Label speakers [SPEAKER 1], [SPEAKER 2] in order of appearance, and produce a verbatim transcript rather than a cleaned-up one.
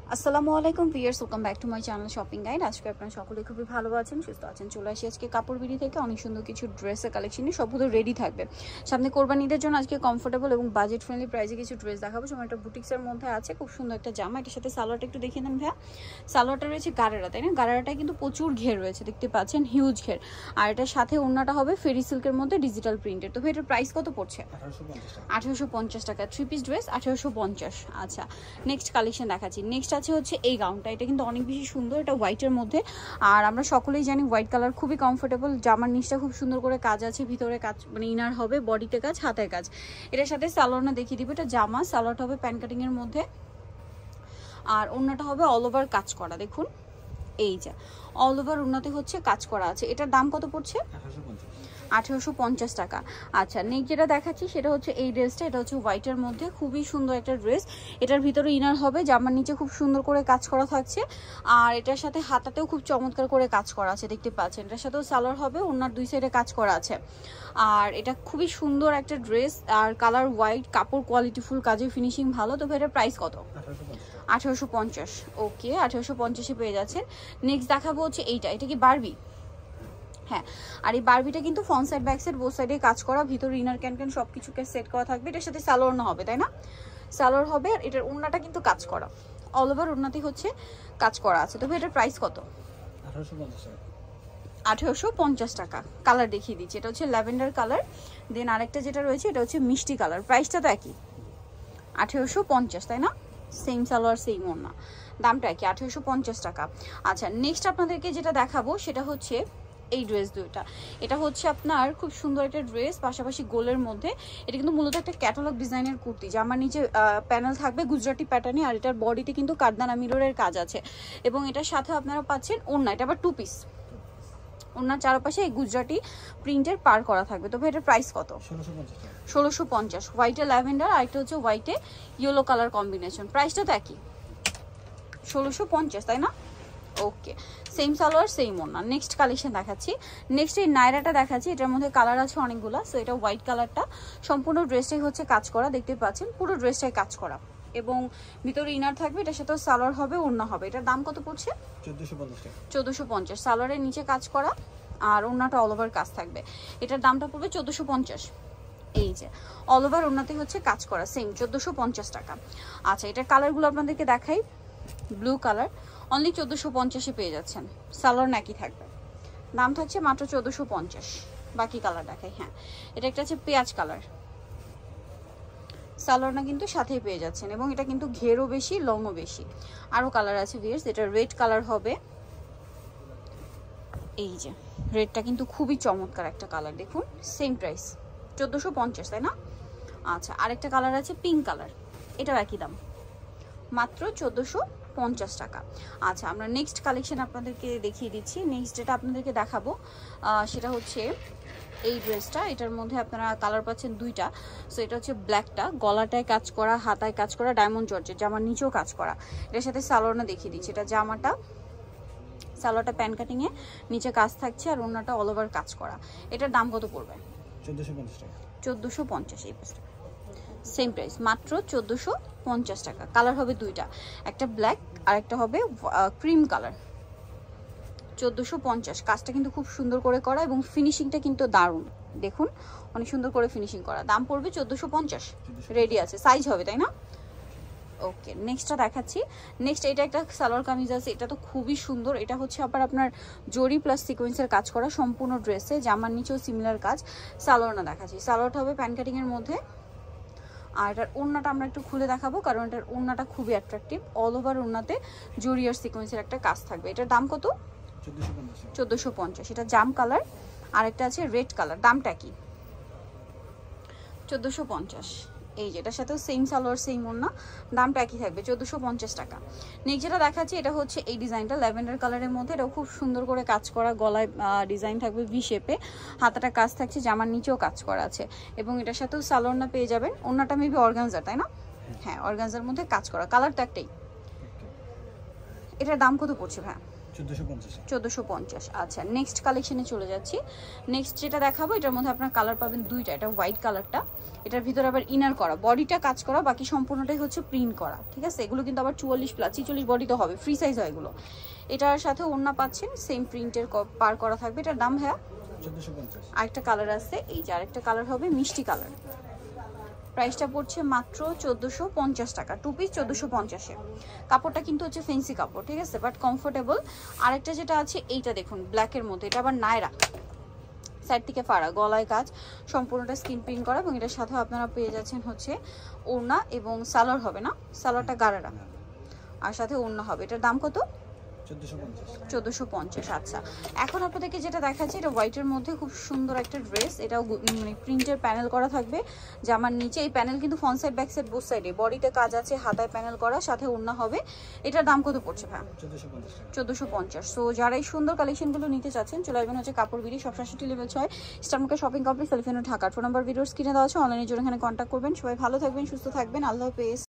[SPEAKER 1] আসসালামু আলাইকুম viewers, welcome back to my channel shopping guide. আজকে আপনারা সকলে খুবই ভালো আছেন, সুস্থ আছেন। চলে আসি আজকে কাপড় বিড়ি থেকে অনেক সুন্দর কিছু ড্রেসের কালেকশন সবগুলো রেডি থাকবে সামনে কোরবানিদের জন্য। আজকে কমফোর্টেবল এবং বাজেট ফ্রেন্ডলি প্রাইসে কিছু ড্রেস দেখাবো। সময় একটা বুটিক্সের মধ্যে আছে, খুব সুন্দর একটা জামা। এটার সাথে সালোয়ারটা একটু দেখিয়ে দেন ভাইয়া। সালোয়ারটা রয়েছে গারারা, তাই না? গারারাটা কিন্তু প্রচুর ঘের রয়েছে, দেখতে পাচ্ছেন, হিউজ ঘের। আর এটার সাথে ওড়নাটা হবে ফেরি সিল্কের মধ্যে ডিজিটাল প্রিন্টের। তো এটার প্রাইস কত পড়ছে? আঠারোশো পঞ্চাশ টাকা। থ্রি পিস ড্রেস আঠারোশো পঞ্চাশ। আচ্ছা, নেক্সট কালেকশন দেখাচ্ছি। নেক্সট আছে হচ্ছে এই গাউনটা। এটা কিন্তু অনেক বেশি সুন্দর, এটা হোয়াইটের মধ্যে। আর আমরা সকলেই জানি হোয়াইট কালার খুবই কমফোর্টেবল। জামার নিচটা খুব সুন্দর করে কাজ আছে, ভিতরে কাজ মানে ইনার হবে, বডিতে কাজ, হাতের কাজ। এটার সাথে সালোয়ারটা দেখিয়ে দিব। এটা জামা, সালোয়ারটা হবে প্যান কাটিং এর মধ্যে, আর ওড়নাটা হবে অল ওভার কাজ করা। দেখুন এই যে অল ওভার ওড়নাতে হচ্ছে কাজ করা আছে। এটার দাম কত পড়ছে? আঠারোশো পঞ্চাশ টাকা। আচ্ছা, নেক্সট যেটা দেখাচ্ছি সেটা হচ্ছে এই ড্রেসটা। এটা হচ্ছে হোয়াইটের মধ্যে, খুবই সুন্দর একটা ড্রেস। এটার ভিতরে ইনার হবে, জামার নিচে খুব সুন্দর করে কাজ করা থাকছে। আর এটার সাথে হাতাতেও খুব চমৎকার করে কাজ করা আছে, দেখতে পাচ্ছেন। এটার সাথেও সালোয়ার হবে, ওনার দুই সাইডে কাজ করা আছে। আর এটা খুবই সুন্দর একটা ড্রেস, আর কালার হোয়াইট, কাপড় কোয়ালিটি ফুল, কাজের ফিনিশিং ভালো। তো এটার প্রাইস কত? আঠারোশো পঞ্চাশ। ওকে, আঠারোশো পঞ্চাশে পেয়ে যাচ্ছেন। নেক্সট দেখাবো হচ্ছে এইটা। এটা কি বারবি? হ্যাঁ, আর এই বারবিটা কিন্তু front side back side both সাইডে কাজ করা, ভিতরে ইনার ক্যান ক্যান সব কিছুকে সেট করা থাকবে। এটার সাথে সালোয়ার না হবে, তাই না? সালোয়ার হবে। আর এটার ওড়নাটা কিন্তু কাজ করা, অল ওভার ওড়নাতে হচ্ছে কাজ করা আছে। তবে এটার প্রাইস কত? আঠারোশো পঞ্চাশ টাকা। কালার দেখিয়ে দিচ্ছি। এটা হচ্ছে ল্যাভেন্ডার কালার, দেন আরেকটা যেটা রয়েছে এটা হচ্ছে মিষ্টি কালার। প্রাইসটা তো একই, আঠেরোশো পঞ্চাশ, তাই না? সেম সালোয়ার সেম ওড়না, দামটা একই, আঠেরোশো পঞ্চাশ টাকা। আচ্ছা, নেক্সট আপনাদেরকে যেটা দেখাবো সেটা হচ্ছে এই ড্রেস দুইটা। এটা হচ্ছে আপনার খুব সুন্দর একটা ড্রেস, পাশাপাশি গোলের মধ্যে। এটা কিন্তু মূলত একটা ক্যাটালগ ডিজাইনের কুর্তি, জামার নিচে প্যানেল থাকবে গুজরাটি প্যাটার্নে, আর এটার বডিতে কিন্তু কারদানা মিররের কাজ আছে। এবং এটার সাথে আপনারা পাচ্ছেন ওড়না, এটা আবার টু পিস। ওনার চারপাশে এই গুজরাটি প্রিন্টের পার করা থাকবে। তবে এটার প্রাইস কত? ষোলোশো পঞ্চাশ। হোয়াইটে ল্যাভেন্ডার, আর একটা হচ্ছে হোয়াইটে ইয়েলো কালার কম্বিনেশন। প্রাইসটা তো একই, ষোলোশো পঞ্চাশ, তাই না? ওকে, সেম সালোয়ার সেম ওড়না। নেক্সট কালেকশন দেখাচ্ছি। নেক্সট এই নায়রাটা দেখাচ্ছি। এটার মধ্যে কালার আছে অনেকগুলো। সো এটা হোয়াইট কালারটা, সম্পূর্ণ ড্রেসটাই হচ্ছে কাজ করা, দেখতে পাচ্ছেন, পুরো ড্রেসটাই কাজ করা। এবং ভিতরে ইনার থাকবে, এটার সাথেও সালোয়ার হবে, ওড়না হবে। এটার দাম কত পড়ছে? চোদ্দোশো পঞ্চাশ। সালোয়ারের নিচে কাজ করা, আর ওড়নাটা অল ওভার কাজ থাকবে। এটার দামটা পড়বে চোদ্দোশো পঞ্চাশ। এই যে অল ওভার ওড়নাতে হচ্ছে কাজ করা, সেম চোদ্দোশো পঞ্চাশ টাকা। আচ্ছা, এটার কালারগুলো আপনাদেরকে দেখাই। ব্লু কালার, অনলি চোদ্দোশো পঞ্চাশে পেয়ে যাচ্ছেন। সালোয়ার নাকি থাকবে, দাম থাকছে মাত্র চোদ্দোশো পঞ্চাশ। বাকি কালার দেখাই। হ্যাঁ, এটা একটা হচ্ছে পেঁয়াজ কালার, সালোয়ারটা কিন্তু সাথেই পেয়ে যাচ্ছেন। এবং এটা কিন্তু ঘেরও বেশি, লংও বেশি। আরও কালার আছে ভিউয়ার্স। এটা রেড কালার হবে, এই যে রেডটা কিন্তু খুবই চমৎকার একটা কালার। দেখুন সেম প্রাইস চোদ্দোশো পঞ্চাশ, তাই না? আচ্ছা, আরেকটা কালার আছে পিঙ্ক কালার, এটাও একই দাম, মাত্র চোদ্দোশো পঞ্চাশ টাকা। আচ্ছা, আমরা নেক্সট কালেকশন আপনাদেরকে দেখিয়ে দিচ্ছি। নেক্সট যেটা আপনাদেরকে দেখাবো সেটা হচ্ছে এই ড্রেসটা। এটার মধ্যে আপনারা কালার পাচ্ছেন দুইটা। সো এটা হচ্ছে ব্ল্যাকটা, গলাটায় কাজ করা, হাতায় কাজ করা, ডায়মন্ড জর্জের, জামার নিচেও কাজ করা। এটার সাথে সালোয়ারটা দেখিয়ে দিচ্ছি। এটা জামাটা, সালোয়ারটা প্যান কাটিংয়ে, নিচে কাজ থাকছে, আর ওড়নাটা অল ওভার কাজ করা। এটার দাম কত পড়বে? চোদ্দোশো পঞ্চাশ। এই পাশটা সেম প্রাইস, মাত্র চোদ্দোশো পঞ্চাশ টাকা। কালার হবে দুইটা, একটা ব্ল্যাক আর একটা হবে ক্রিম কালার। চোদ্দোশো পঞ্চাশ। কাজটা কিন্তু খুব সুন্দর করে করা, এবং ফিনিশিংটা কিন্তু দারুণ। দেখুন অনেক সুন্দর করে ফিনিশিং করা। দাম পড়বে চোদ্দোশো পঞ্চাশ। রেডি আছে, সাইজ হবে, তাই না? ওকে, নেক্সটটা দেখাচ্ছি। নেক্সট এটা একটা সালোয়ার কামিজ আছে। এটা তো খুবই সুন্দর। এটা হচ্ছে আবার আপনার জরি প্লাস সিকোয়েন্সের কাজ করা সম্পূর্ণ ড্রেসে, জামার নিচেও সিমিলার কাজ। সালোয়ারটা দেখাচ্ছি। সালোয়ারটা হবে প্যান কাটিং এর মধ্যে, আর এটার ওড়নাটা আমরা একটু খুলে দেখাবো, কারণ এটার ওড়নাটা খুবই অ্যাট্রাকটিভ। অল ওভার ওড়নাতে জরি আর সিকোয়েন্সের একটা কাজ থাকবে। এটার দাম কত? চোদ্দোশো পঞ্চাশ। এটা জাম কালার, আরেকটা আছে রেড কালার। দামটা কি? চোদ্দোশো পঞ্চাশ। এই যে এটার সাথেও সেম সালোয়ার সেম ওড়না, দামটা একই থাকবে, চোদ্দোশো পঞ্চাশ টাকা। নেক্সট যেটা দেখাচ্ছি এটা হচ্ছে এই ডিজাইনটা, ল্যাভেন্ডার কালারের মধ্যে। এটাও খুব সুন্দর করে কাজ করা, গলায় ডিজাইন থাকবে ভি শেপে, হাতাটা কাজ থাকছে, জামার নিচেও কাজ করা আছে। এবং এটার সাথেও সালোয়ারটা পেয়ে যাবেন। ওড়নাটা মেবি অর্গানজার, তাই না? হ্যাঁ, অর্গানজার মধ্যে কাজ করা। কালার তো একটাই। এটার দাম কত পড়ছে ভাই? চোদ্দোশো পঞ্চাশ। আচ্ছা নেক্সট কালেকশনে চলে যাচ্ছি। নেক্সট যেটা দেখাবো এটার মধ্যে আপনার কালার পাবেন দুইটা, এটা হোয়াইট কালারটা, এটার ভিতরে আবার ইনার করা, বডিটা কাজ করা, বাকি সম্পূর্ণটাই হচ্ছে প্রিন্ট করা, ঠিক আছে। এগুলো কিন্তু আবার চুয়াল্লিশ প্লাস ছিচল্লিশ বডি তো হবে, ফ্রি সাইজ হয় এগুলো। এটার সাথে ওড়না পাচ্ছেন সেম প্রিন্টের পার করা থাকবে। এটার দাম হ্যাঁ আরেকটা কালার আছে, এই যে আরেকটা কালার হবে মিষ্টি কালার। প্রাইসটা পড়ছে মাত্র চোদ্দোশো পঞ্চাশ টাকা, টু পিস চোদ্দোশো পঞ্চাশে। কাপড়টা কিন্তু হচ্ছে ফেন্সি কাপড়, ঠিক আছে, বাট কমফোর্টেবল। আরেকটা যেটা আছে এইটা দেখুন ব্ল্যাকের মধ্যে, এটা আবার নায়রা, সাইড থেকে ফাড়া, গলায় কাজ, সম্পূর্ণটা স্ক্রিন প্রিন্ট করা, এবং এটার সাথে আপনারা পেয়ে যাচ্ছেন হচ্ছে ওড়না এবং সালোয়ার হবে না, সালোয়ারটা গারারা আর সাথে ওড়না হবে। এটার দাম কত? চোদ্দোশো পঞ্চাশ। আচ্ছা এখন আপনাদেরকে যেটা দেখাচ্ছি এটা হোয়াইটের মধ্যে খুব সুন্দর একটা ড্রেস, এটাও মানে প্রিন্টের প্যানেল করা থাকবে জামার নিচে। এই প্যানেল কিন্তু front side back side both সাইডে, বডিতে কাজ আছে, হাতায় প্যানেল করা, সাথে ওড়না হবে। এটার দাম কত পড়ছে ভাই? চোদ্দোশো পঞ্চাশ। সো যারা এই সুন্দর কালেকশনগুলো নিতে চাচ্ছেন চলে আসবেন হচ্ছে কাপড় বিড়ি, সব সাতষট্টি লেভেল ছয় star market shopping complex, elephant Dhaka. Phone number videos কিনে দেওয়া আছে, অনলাইনের জন্য এখানে কন্ট্যাক্ট করবেন। সবাই ভালো থাকবেন, সুস্থ থাকবেন, আল্লাহ হাফেজ।